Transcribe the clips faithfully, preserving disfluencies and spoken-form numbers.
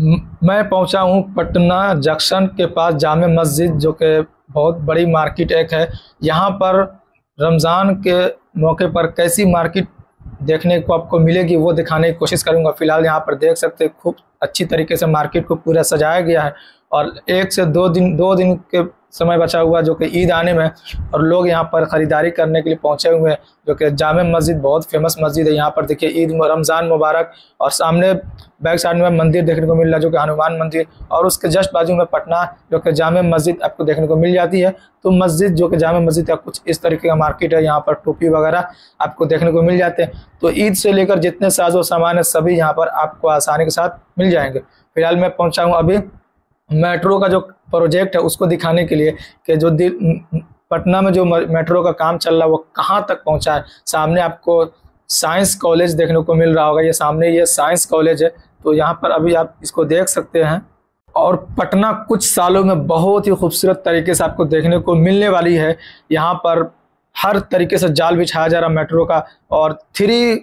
म- मैं पहुंचा हूं पटना जंक्शन के पास जामे मस्जिद, जो कि बहुत बड़ी मार्केट एक है। यहां पर रमज़ान के मौके पर कैसी मार्केट देखने को आपको मिलेगी वो दिखाने की कोशिश करूंगा। फिलहाल यहां पर देख सकते हैं खूब अच्छी तरीके से मार्केट को पूरा सजाया गया है और एक से दो दिन दो दिन के समय बचा हुआ जो कि ईद आने में, और लोग यहां पर ख़रीदारी करने के लिए पहुंचे हुए हैं। जो कि जामे मस्जिद बहुत फेमस मस्जिद है। यहाँ पर देखिए ईद रमज़ान मुबारक, और सामने बैक साइड में मंदिर देखने को मिल रहा है जो कि हनुमान मंदिर, और उसके जस्ट बाजू में पटना जो कि जामे मस्जिद आपको देखने को मिल जाती है। तो मस्जिद जो कि जामे मस्जिद का कुछ इस तरीके का मार्केट है। यहाँ पर टोपी वगैरह आपको देखने को मिल जाते हैं। तो ईद से लेकर जितने साजो सामान है सभी यहाँ पर आपको आसानी के साथ मिल जाएंगे। फिलहाल मैं पहुँचा हूँ अभी मेट्रो का जो प्रोजेक्ट है उसको दिखाने के लिए कि जो पटना में जो मेट्रो का काम चल रहा है वो कहाँ तक पहुँचा है। सामने आपको साइंस कॉलेज देखने को मिल रहा होगा, ये सामने ये साइंस कॉलेज है। तो यहाँ पर अभी आप इसको देख सकते हैं। और पटना कुछ सालों में बहुत ही खूबसूरत तरीके से आपको देखने को मिलने वाली है। यहाँ पर हर तरीके से जाल बिछाया जा रहा मेट्रो का, और थ्री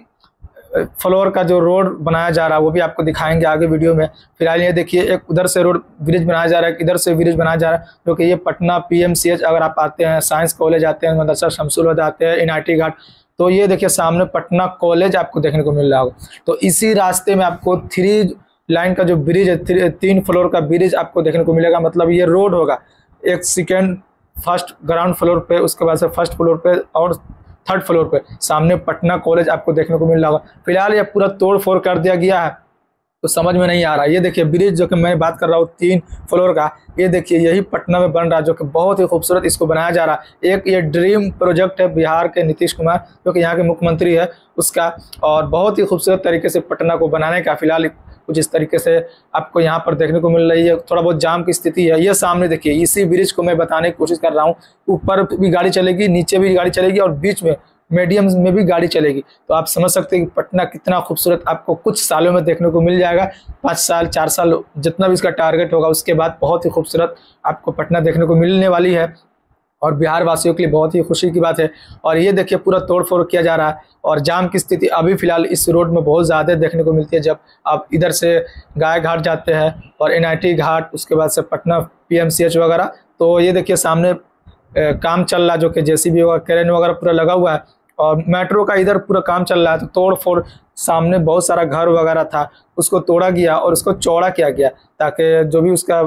फ्लोर का जो रोड बनाया जा रहा है वो भी आपको दिखाएंगे आगे वीडियो में। फिलहाल ये देखिए एक उधर से रोड ब्रिज बनाया जा रहा है, इधर से ब्रिज बनाया जा रहा है, जो कि ये पटना पीएमसीएच अगर आप आते हैं, साइंस कॉलेज आते हैं, मदरसा शमसुल हुदा आते हैं, एनआईटी घाट, तो ये देखिए सामने पटना कॉलेज आपको देखने को मिल रहा होगा। तो इसी रास्ते में आपको थ्री लाइन का जो ब्रिज है, तीन फ्लोर का ब्रिज आपको देखने को मिलेगा। मतलब ये रोड होगा, एक सेकेंड फर्स्ट ग्राउंड फ्लोर पे, उसके बाद से फर्स्ट फ्लोर पे और थर्ड फ्लोर पे सामने पटना कॉलेज आपको देखने को मिल रहा होगा। फिलहाल ये पूरा तोड़ फोड़ कर दिया गया है तो समझ में नहीं आ रहा। ये देखिए ब्रिज जो कि मैं बात कर रहा हूँ तीन फ्लोर का, ये देखिए यही पटना में बन रहा है, जो कि बहुत ही खूबसूरत इसको बनाया जा रहा है। एक ये ड्रीम प्रोजेक्ट है बिहार के नीतीश कुमार जो कि यहाँ के मुख्यमंत्री है उसका, और बहुत ही खूबसूरत तरीके से पटना को बनाने का फिलहाल कुछ इस तरीके से आपको यहाँ पर देखने को मिल रही है। थोड़ा बहुत जाम की स्थिति है। ये सामने देखिए इसी ब्रिज को मैं बताने की कोशिश कर रहा हूँ। ऊपर भी गाड़ी चलेगी, नीचे भी गाड़ी चलेगी और बीच में मीडियम में भी गाड़ी चलेगी। तो आप समझ सकते हैं कि पटना कितना खूबसूरत आपको कुछ सालों में देखने को मिल जाएगा। पाँच साल चार साल जितना भी इसका टारगेट होगा उसके बाद बहुत ही खूबसूरत आपको पटना देखने को मिलने वाली है, और बिहार वासियों के लिए बहुत ही खुशी की बात है। और ये देखिए पूरा तोड़ फोड़ किया जा रहा है, और जाम की स्थिति अभी फिलहाल इस रोड में बहुत ज़्यादा देखने को मिलती है। जब आप इधर से गाय घाट जाते हैं और एनआईटी घाट, उसके बाद से पटना पीएमसीएच वगैरह, तो ये देखिए सामने ए, काम चल रहा है जो कि जेसीबी वगैरह क्रेन वगैरह पूरा लगा हुआ है, और मेट्रो का इधर पूरा काम चल रहा है। तो तोड़ फोड़, सामने बहुत सारा घर वगैरह था उसको तोड़ा गया और उसको चौड़ा किया गया ताकि जो भी उसका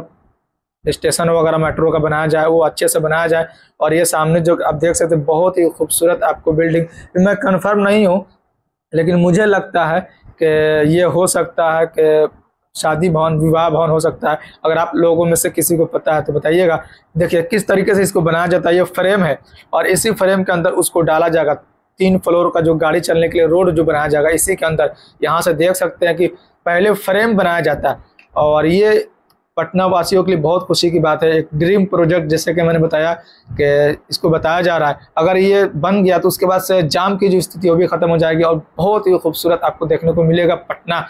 स्टेशन वगैरह मेट्रो का बनाया जाए वो अच्छे से बनाया जाए। और ये सामने जो आप देख सकते हैं बहुत ही खूबसूरत आपको बिल्डिंग, मैं कंफर्म नहीं हूँ लेकिन मुझे लगता है कि ये हो सकता है कि शादी भवन, विवाह भवन हो सकता है। अगर आप लोगों में से किसी को पता है तो बताइएगा। देखिए किस तरीके से इसको बनाया जाता है। ये फ्रेम है और इसी फ्रेम के अंदर उसको डाला जाएगा। तीन फ्लोर का जो गाड़ी चलने के लिए रोड जो बनाया जाएगा इसी के अंदर, यहाँ से देख सकते हैं कि पहले फ्रेम बनाया जाता है। और ये पटना वासियों के लिए बहुत खुशी की बात है। एक ड्रीम प्रोजेक्ट जैसे कि मैंने बताया कि इसको बताया जा रहा है। अगर ये बन गया तो उसके बाद से जाम की जो स्थिति वो भी ख़त्म हो जाएगी और बहुत ही खूबसूरत आपको देखने को मिलेगा पटना।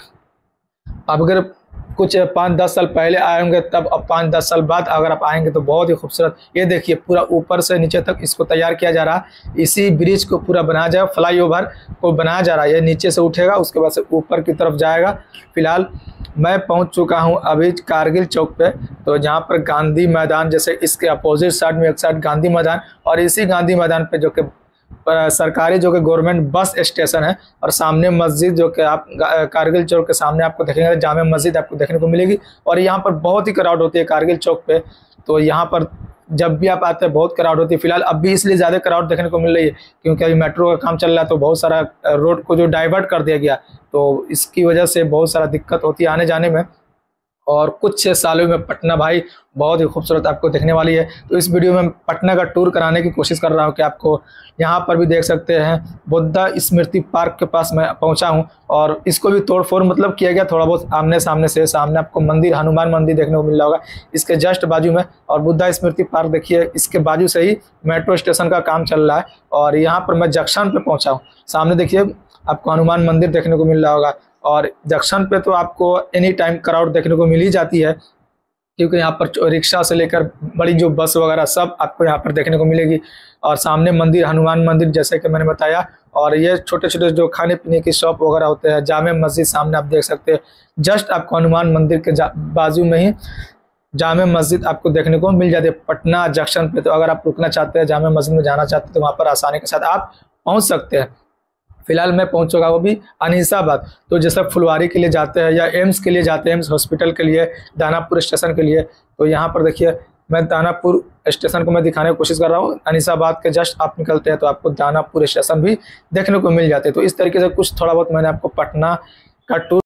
अब अगर कुछ पाँच दस साल पहले आए होंगे तब, अब पाँच दस साल बाद अगर आप आएंगे तो बहुत ही खूबसूरत। ये देखिए पूरा ऊपर से नीचे तक इसको तैयार किया जा रहा है। इसी ब्रिज को पूरा बनाया जाएगा, फ्लाईओवर को बनाया जा रहा है। ये नीचे से उठेगा उसके बाद से ऊपर की तरफ जाएगा। फिलहाल मैं पहुंच चुका हूं अभी कारगिल चौक पे, तो जहां पर गांधी मैदान, जैसे इसके अपोजिट साइड में एक साइड गांधी मैदान, और इसी गांधी मैदान पे जो कि सरकारी जो कि गवर्नमेंट बस स्टेशन है, और सामने मस्जिद जो कि आप कारगिल चौक के सामने आपको देखेंगे जामे मस्जिद आपको देखने को मिलेगी। और यहाँ पर बहुत ही क्राउड होती है कारगिल चौक पे, तो यहाँ पर जब भी आप आते हैं बहुत क्राउड होती है। फिलहाल अब भी इसलिए ज़्यादा क्राउड देखने को मिल रही है क्योंकि अभी मेट्रो का काम चल रहा है, तो बहुत सारा रोड को जो डाइवर्ट कर दिया गया, तो इसकी वजह से बहुत सारा दिक्कत होती है आने जाने में। और कुछ सालों में पटना भाई बहुत ही खूबसूरत आपको देखने वाली है। तो इस वीडियो में पटना का टूर कराने की कोशिश कर रहा हूँ कि आपको यहाँ पर भी देख सकते हैं बुद्धा स्मृति पार्क के पास मैं पहुँचा हूँ, और इसको भी तोड़ फोड़ मतलब किया गया थोड़ा बहुत आमने सामने से। सामने आपको मंदिर, हनुमान मंदिर देखने को मिल रहा होगा इसके जस्ट बाजू में, और बुद्धा स्मृति पार्क देखिए इसके बाजू से ही मेट्रो स्टेशन का काम चल रहा है। और यहाँ पर मैं जंक्शन पर पहुँचा हूँ। सामने देखिए आपको हनुमान मंदिर देखने को मिल रहा होगा, और जंक्शन पे तो आपको एनी टाइम क्राउड देखने को मिल ही जाती है क्योंकि यहाँ पर रिक्शा से लेकर बड़ी जो बस वगैरह सब आपको यहाँ पर देखने को मिलेगी। और सामने मंदिर, हनुमान मंदिर जैसे कि मैंने बताया, और ये छोटे छोटे जो खाने पीने की शॉप वगैरह होते हैं, जामे मस्जिद सामने आप देख सकते हैं। जस्ट आपको हनुमान मंदिर के बाजू में ही जामे मस्जिद आपको देखने को मिल जाती है पटना जंक्शन पे। तो अगर आप रुकना चाहते हैं, जामे मस्जिद में जाना चाहते हैं, तो वहाँ पर आसानी के साथ आप पहुँच सकते हैं। फिलहाल मैं पहुंचूंगा वो भी अनिसाबाद। तो जैसे फुलवारी के लिए जाते हैं या एम्स के लिए जाते हैं, एम्स हॉस्पिटल के लिए, दानापुर स्टेशन के लिए, तो यहाँ पर देखिए मैं दानापुर स्टेशन को मैं दिखाने की कोशिश कर रहा हूँ। अनिसाबाद के जस्ट आप निकलते हैं तो आपको दानापुर स्टेशन भी देखने को मिल जाते हैं। तो इस तरीके से कुछ थोड़ा बहुत मैंने आपको पटना का टूर